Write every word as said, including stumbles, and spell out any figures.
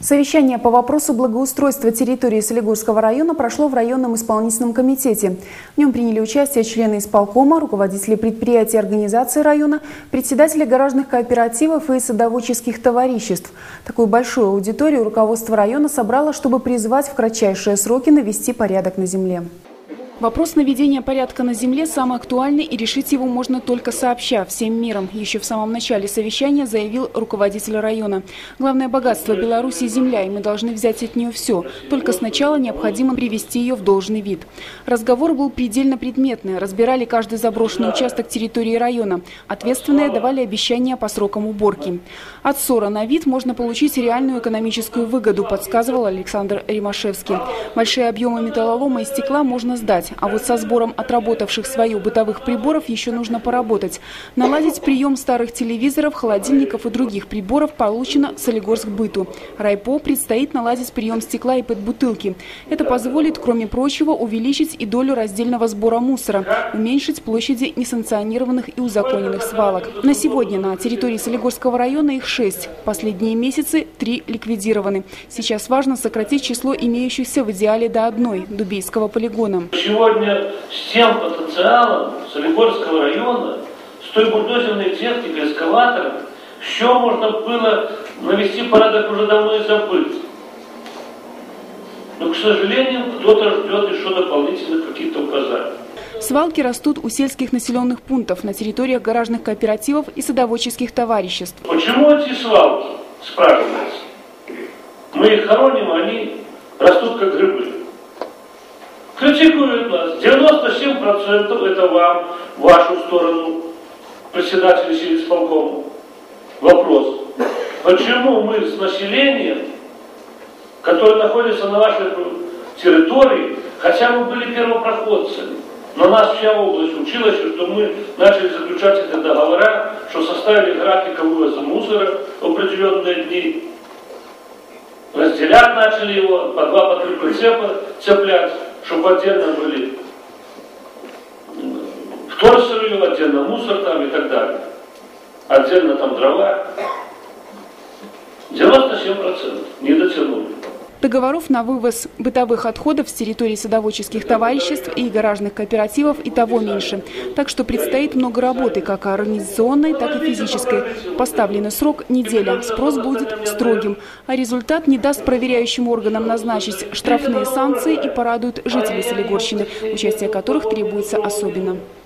Совещание по вопросу благоустройства территории Солигорского района прошло в районном исполнительном комитете. В нем приняли участие члены исполкома, руководители предприятий и организаций района, председатели гаражных кооперативов и садоводческих товариществ. Такую большую аудиторию руководство района собрало, чтобы призвать в кратчайшие сроки навести порядок на земле. Вопрос наведения порядка на земле самый актуальный, и решить его можно только сообща, всем миром. Еще в самом начале совещания заявил руководитель района. Главное богатство Беларуси – земля, и мы должны взять от нее все. Только сначала необходимо привести ее в должный вид. Разговор был предельно предметный. Разбирали каждый заброшенный участок территории района. Ответственные давали обещания по срокам уборки. От ссора на вид можно получить реальную экономическую выгоду, подсказывал Александр Римашевский. Большие объемы металлолома и стекла можно сдать. А вот со сбором отработавших свое бытовых приборов еще нужно поработать. Наладить прием старых телевизоров, холодильников и других приборов получено Солигорскбыту. Райпо предстоит наладить прием стекла и подбутылки. Это позволит, кроме прочего, увеличить и долю раздельного сбора мусора, уменьшить площади несанкционированных и узаконенных свалок. На сегодня на территории Солигорского района их шесть. Последние месяцы три ликвидированы. Сейчас важно сократить число имеющихся в идеале до одной – Дубейского полигона. Сегодня с тем потенциалом Солигорского района, с той бульдозерной техникой, эскаватором, все можно было навести порядок уже давно и забыть. Но, к сожалению, кто-то ждет еще дополнительных каких-то указаний. Свалки растут у сельских населенных пунктов, на территориях гаражных кооперативов и садоводческих товариществ. Почему эти свалки, спрашивается? Мы их хороним, а они растут как грибы. Критикуют нас. девяносто семь процентов это вам, в вашу сторону, председатели сельисполкома. Вопрос. Почему мы с населением, которое находится на вашей территории, хотя мы были первопроходцами, но нас вся область училась, что мы начали заключать эти договора, что составили график вывоза мусора в определенные дни, разделять начали его, по два, по три прицепа цеплять, чтобы отдельно были вторсырье, отдельно мусор там и так далее. Отдельно там дрова. девяносто семь процентов не дотянули. Договоров на вывоз бытовых отходов с территории садоводческих товариществ и гаражных кооперативов и того меньше. Так что предстоит много работы, как организационной, так и физической. Поставленный срок – неделя. Спрос будет строгим. А результат не даст проверяющим органам назначить штрафные санкции и порадует жителей Солигорщины, участие которых требуется особенно.